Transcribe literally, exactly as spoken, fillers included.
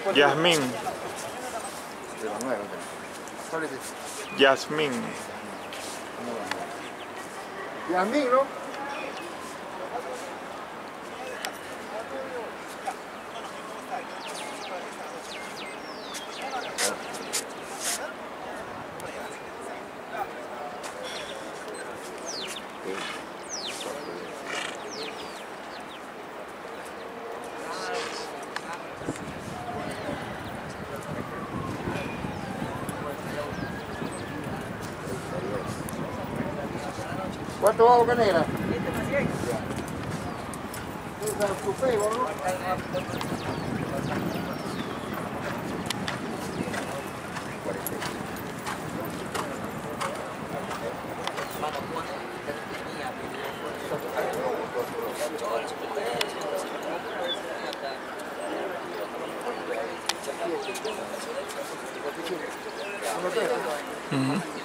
Yasmín. De la nueva. Yasmín. Yasmín, ¿no? ¿Cuánto va Boca Negra? ¿Es tu Facebook, no? Uh-huh.